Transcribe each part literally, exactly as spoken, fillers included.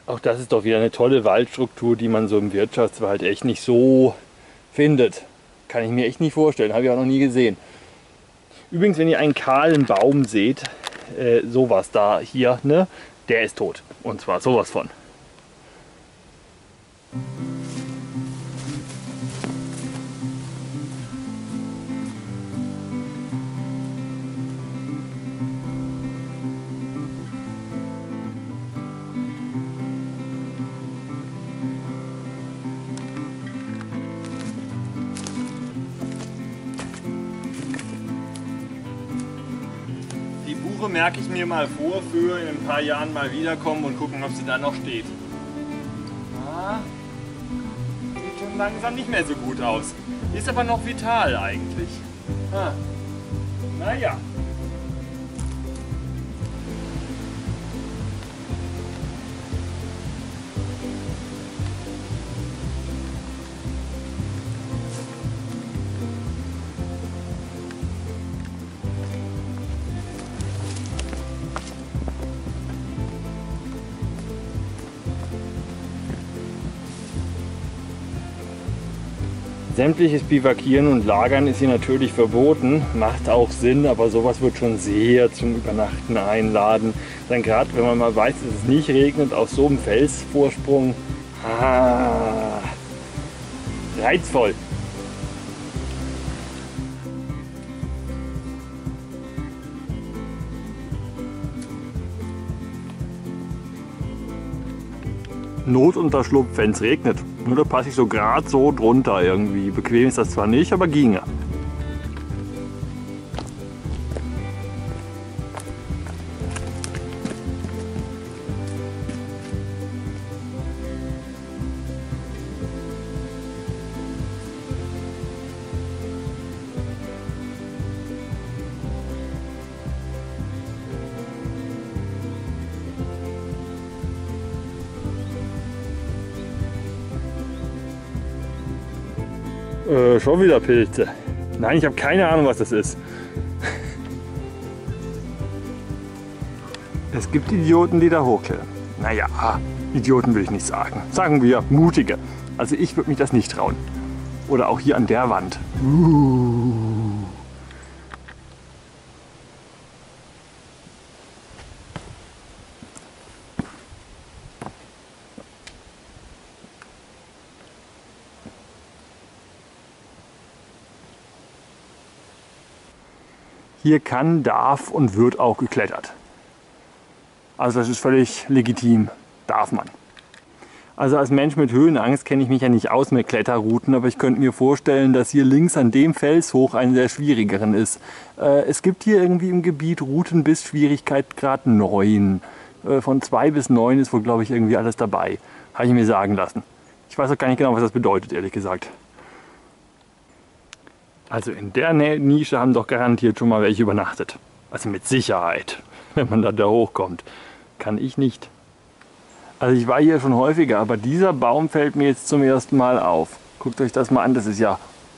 Auch das ist doch wieder eine tolle Waldstruktur, die man so im Wirtschaftswald echt nicht so findet. Kann ich mir echt nicht vorstellen, habe ich auch noch nie gesehen. Übrigens, wenn ihr einen kahlen Baum seht, äh, sowas da hier, ne, der ist tot. Und zwar sowas von. Die Buche merke ich mir mal vor, für in ein paar Jahren mal wiederkommen und gucken, ob sie da noch steht. Ah, sieht schon langsam nicht mehr so gut aus. Ist aber noch vital eigentlich. Ah. Naja. Sämtliches Bivakieren und Lagern ist hier natürlich verboten, macht auch Sinn, aber sowas wird schon sehr zum Übernachten einladen. Dann gerade, wenn man mal weiß, dass es nicht regnet, auf so einem Felsvorsprung, ah, reizvoll. Notunterschlupf, wenn es regnet. Nur da passe ich so gerade so drunter irgendwie. Bequem ist das zwar nicht, aber ginge. Äh, schon wieder Pilze. Nein, ich habe keine Ahnung, was das ist. Es gibt Idioten, die da hochklettern. Naja, Idioten will ich nicht sagen. Sagen wir mutige. Also ich würde mich das nicht trauen. Oder auch hier an der Wand. Uh. Hier kann, darf und wird auch geklettert. Also das ist völlig legitim, darf man. Also als Mensch mit Höhenangst kenne ich mich ja nicht aus mit Kletterrouten, aber ich könnte mir vorstellen, dass hier links an dem Fels hoch einen der schwierigeren ist. Äh, es gibt hier irgendwie im Gebiet Routen bis Schwierigkeitsgrad neun. Äh, von zwei bis neun ist wohl, glaube ich, irgendwie alles dabei. Habe ich mir sagen lassen. Ich weiß auch gar nicht genau, was das bedeutet, ehrlich gesagt. Also in der Nische haben doch garantiert schon mal welche übernachtet. Also mit Sicherheit, wenn man da, da hochkommt. Kann ich nicht. Also ich war hier schon häufiger, aber dieser Baum fällt mir jetzt zum ersten Mal auf. Guckt euch das mal an, das ist ja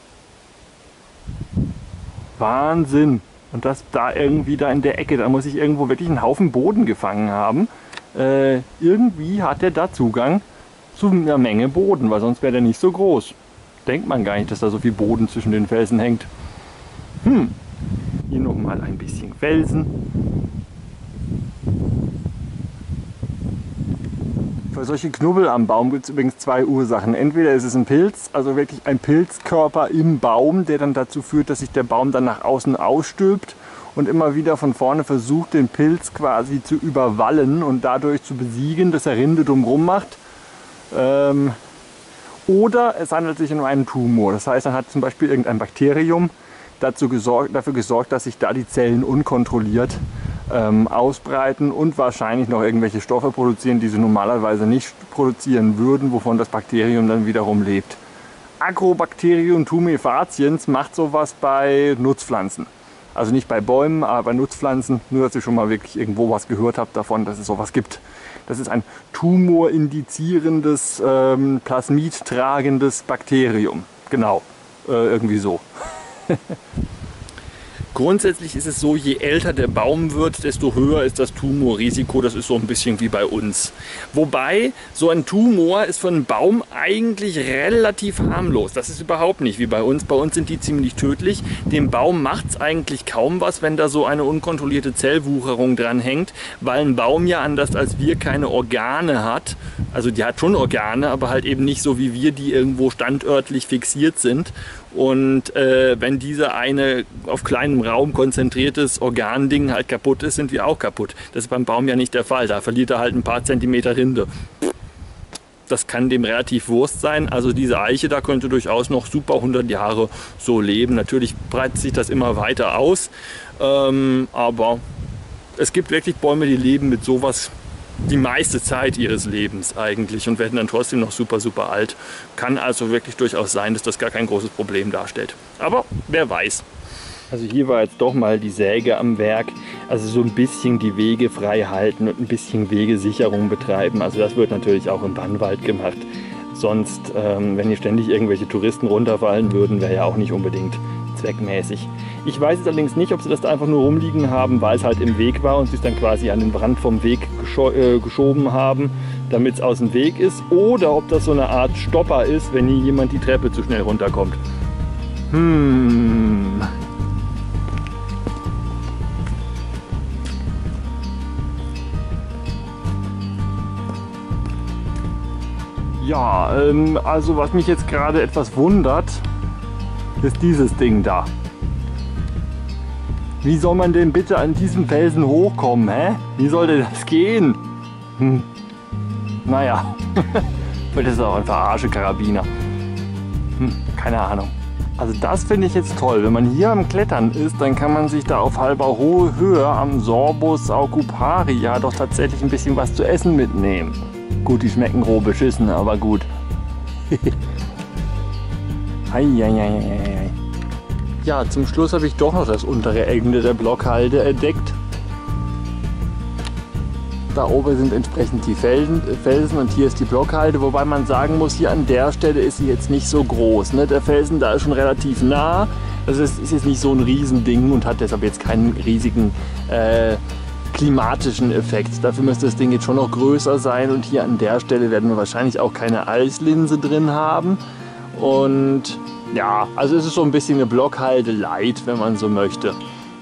Wahnsinn. Und das da irgendwie da in der Ecke, da muss ich irgendwo wirklich einen Haufen Boden gefangen haben. Äh, irgendwie hat er da Zugang zu einer Menge Boden, weil sonst wäre der nicht so groß. Denkt man gar nicht, dass da so viel Boden zwischen den Felsen hängt. Hm, hier nochmal ein bisschen Felsen. Für solche Knubbel am Baum gibt es übrigens zwei Ursachen. Entweder ist es ein Pilz, also wirklich ein Pilzkörper im Baum, der dann dazu führt, dass sich der Baum dann nach außen ausstülpt und immer wieder von vorne versucht, den Pilz quasi zu überwallen und dadurch zu besiegen, dass er Rinde drumherum macht. Ähm, Oder es handelt sich um einen Tumor. Das heißt, dann hat zum Beispiel irgendein Bakterium dazu gesorgt, dafür gesorgt, dass sich da die Zellen unkontrolliert ähm, ausbreiten und wahrscheinlich noch irgendwelche Stoffe produzieren, die sie normalerweise nicht produzieren würden, wovon das Bakterium dann wiederum lebt. Agrobacterium tumefaciens macht sowas bei Nutzpflanzen. Also nicht bei Bäumen, aber bei Nutzpflanzen. Nur, dass ihr schon mal wirklich irgendwo was gehört habt davon, dass es sowas gibt. Das ist ein tumorindizierendes, ähm, plasmidtragendes Bakterium. Genau, äh, irgendwie so. Grundsätzlich ist es so, je älter der Baum wird, desto höher ist das Tumorrisiko. Das ist so ein bisschen wie bei uns. Wobei, so ein Tumor ist für einen Baum eigentlich relativ harmlos. Das ist überhaupt nicht wie bei uns. Bei uns sind die ziemlich tödlich. Dem Baum macht es eigentlich kaum was, wenn da so eine unkontrollierte Zellwucherung dran hängt, weil ein Baum ja anders als wir keine Organe hat. Also die hat schon Organe, aber halt eben nicht so wie wir, die irgendwo standörtlich fixiert sind. Und äh, wenn dieser eine auf kleinem Raum konzentriertes Organding halt kaputt ist, sind wir auch kaputt. Das ist beim Baum ja nicht der Fall. Da verliert er halt ein paar Zentimeter Rinde. Das kann dem relativ Wurst sein. Also diese Eiche da könnte durchaus noch super hundert Jahre so leben. Natürlich breitet sich das immer weiter aus. Ähm, aber es gibt wirklich Bäume, die leben mit sowas die meiste Zeit ihres Lebens eigentlich und werden dann trotzdem noch super, super alt. Kann also wirklich durchaus sein, dass das gar kein großes Problem darstellt. Aber wer weiß. Also hier war jetzt doch mal die Säge am Werk. Also so ein bisschen die Wege frei halten und ein bisschen Wegesicherung betreiben. Also das wird natürlich auch im Bannwald gemacht. Sonst, ähm, wenn hier ständig irgendwelche Touristen runterfallen würden, wäre ja auch nicht unbedingt zweckmäßig. Ich weiß jetzt allerdings nicht, ob sie das da einfach nur rumliegen haben, weil es halt im Weg war und sie es dann quasi an den Rand vom Weg gescho äh, geschoben haben, damit es aus dem Weg ist, oder ob das so eine Art Stopper ist, wenn hier jemand die Treppe zu schnell runterkommt. Hm. Ja, ähm, also was mich jetzt gerade etwas wundert, ist dieses Ding da. Wie soll man denn bitte an diesem Felsen hochkommen, hä? Wie soll denn das gehen? Hm. Naja, das ist auch ein Verarsche-Karabiner. Hm, keine Ahnung. Also das finde ich jetzt toll. Wenn man hier am Klettern ist, dann kann man sich da auf halber hohe Höhe am Sorbus aucuparia doch tatsächlich ein bisschen was zu essen mitnehmen. Gut, die schmecken roh beschissen, aber gut. Eieieiei. Ja, zum Schluss habe ich doch noch das untere Ende der Blockhalde entdeckt. Da oben sind entsprechend die Felsen, Felsen und hier ist die Blockhalde, wobei man sagen muss, hier an der Stelle ist sie jetzt nicht so groß. Ne? Der Felsen da ist schon relativ nah, also es ist jetzt nicht so ein Riesending und hat deshalb jetzt keinen riesigen äh, klimatischen Effekt. Dafür müsste das Ding jetzt schon noch größer sein und hier an der Stelle werden wir wahrscheinlich auch keine Eislinse drin haben. Und ja, also es ist so ein bisschen eine Blockhalde light, wenn man so möchte.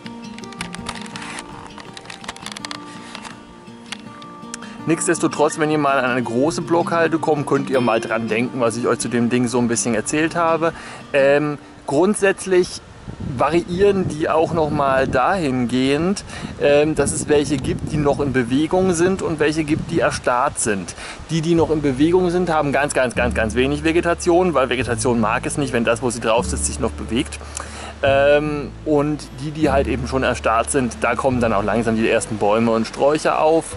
Nichtsdestotrotz, wenn ihr mal an eine große Blockhalde kommt, könnt ihr mal dran denken, was ich euch zu dem Ding so ein bisschen erzählt habe. Ähm, grundsätzlich variieren die auch noch mal dahingehend, ähm, dass es welche gibt, die noch in Bewegung sind und welche gibt, die erstarrt sind. Die, die noch in Bewegung sind, haben ganz, ganz, ganz, ganz wenig Vegetation, weil Vegetation mag es nicht, wenn das, wo sie drauf sitzt, sich noch bewegt. Ähm, und die, die halt eben schon erstarrt sind, da kommen dann auch langsam die ersten Bäume und Sträucher auf.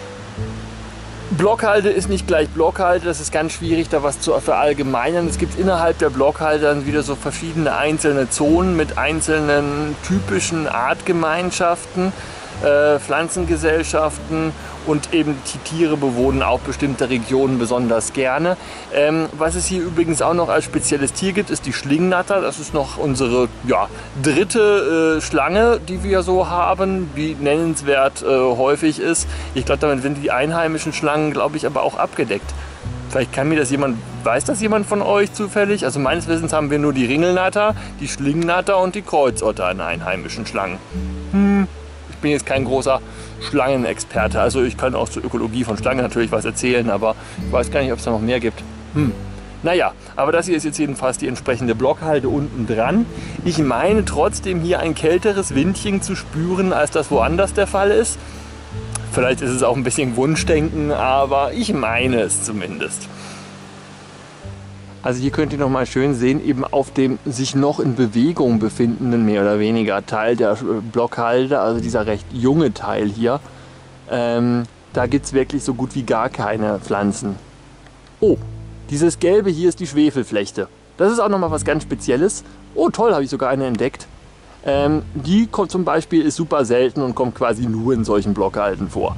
Blockhalde ist nicht gleich Blockhalde, das ist ganz schwierig, da was zu verallgemeinern. Es gibt innerhalb der Blockhalde dann wieder so verschiedene einzelne Zonen mit einzelnen typischen Artgemeinschaften, äh, Pflanzengesellschaften und eben die Tiere bewohnen auch bestimmte Regionen besonders gerne. Ähm, was es hier übrigens auch noch als spezielles Tier gibt, ist die Schlingnatter. Das ist noch unsere ja, dritte äh, Schlange, die wir so haben, die nennenswert äh, häufig ist. Ich glaube, damit sind die einheimischen Schlangen, glaube ich, aber auch abgedeckt. Vielleicht kann mir das jemand, weiß das jemand von euch zufällig? Also meines Wissens haben wir nur die Ringelnatter, die Schlingnatter und die Kreuzotter an einheimischen Schlangen. Hm. Ich bin jetzt kein großer Schlangenexperte, also ich kann auch zur Ökologie von Schlangen natürlich was erzählen, aber ich weiß gar nicht, ob es da noch mehr gibt. Hm. Naja, aber das hier ist jetzt jedenfalls die entsprechende Blockhalde unten dran. Ich meine trotzdem hier ein kälteres Windchen zu spüren, als das woanders der Fall ist. Vielleicht ist es auch ein bisschen Wunschdenken, aber ich meine es zumindest. Also hier könnt ihr noch mal schön sehen, eben auf dem sich noch in Bewegung befindenden, mehr oder weniger, Teil der Blockhalde, also dieser recht junge Teil hier, ähm, da gibt es wirklich so gut wie gar keine Pflanzen. Oh, dieses Gelbe hier ist die Schwefelflechte. Das ist auch noch mal was ganz Spezielles. Oh toll, habe ich sogar eine entdeckt. Ähm, die kommt zum Beispiel, ist super selten und kommt quasi nur in solchen Blockhalden vor.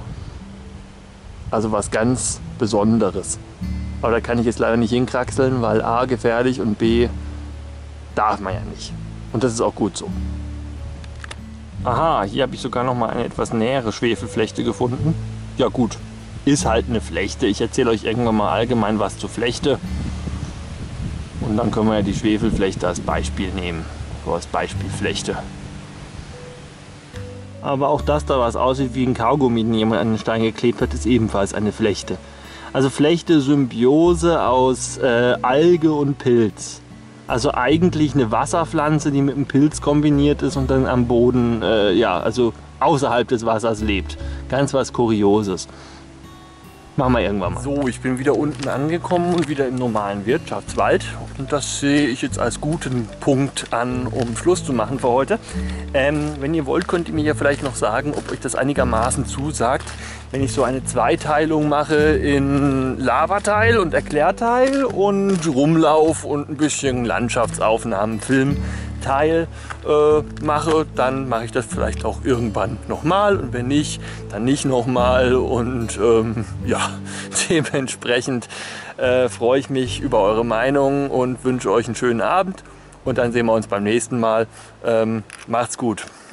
Also was ganz Besonderes. Aber da kann ich jetzt leider nicht hinkraxeln, weil A, gefährlich und B, darf man ja nicht. Und das ist auch gut so. Aha, hier habe ich sogar noch mal eine etwas nähere Schwefelflechte gefunden. Ja gut, ist halt eine Flechte. Ich erzähle euch irgendwann mal allgemein was zur Flechte. Und dann können wir ja die Schwefelflechte als Beispiel nehmen. So als Beispielflechte. Aber auch das da, was aussieht wie ein Kaugummi, den jemand an den Stein geklebt hat, ist ebenfalls eine Flechte. Also Flechte, Symbiose aus äh, Alge und Pilz. Also eigentlich eine Wasserpflanze, die mit einem Pilz kombiniert ist und dann am Boden, äh, ja, also außerhalb des Wassers lebt. Ganz was Kurioses. Machen wir irgendwann mal. So, ich bin wieder unten angekommen und wieder im normalen Wirtschaftswald. Und das sehe ich jetzt als guten Punkt an, um Schluss zu machen für heute. Ähm, wenn ihr wollt, könnt ihr mir ja vielleicht noch sagen, ob euch das einigermaßen zusagt, wenn ich so eine Zweiteilung mache in Lavateil und Erklärteil und Rumlauf und ein bisschen Landschaftsaufnahmen, Filmteil äh, mache, dann mache ich das vielleicht auch irgendwann nochmal und wenn nicht, dann nicht nochmal und ähm, ja, dementsprechend äh, freue ich mich über eure Meinung und wünsche euch einen schönen Abend und dann sehen wir uns beim nächsten Mal. Ähm, macht's gut.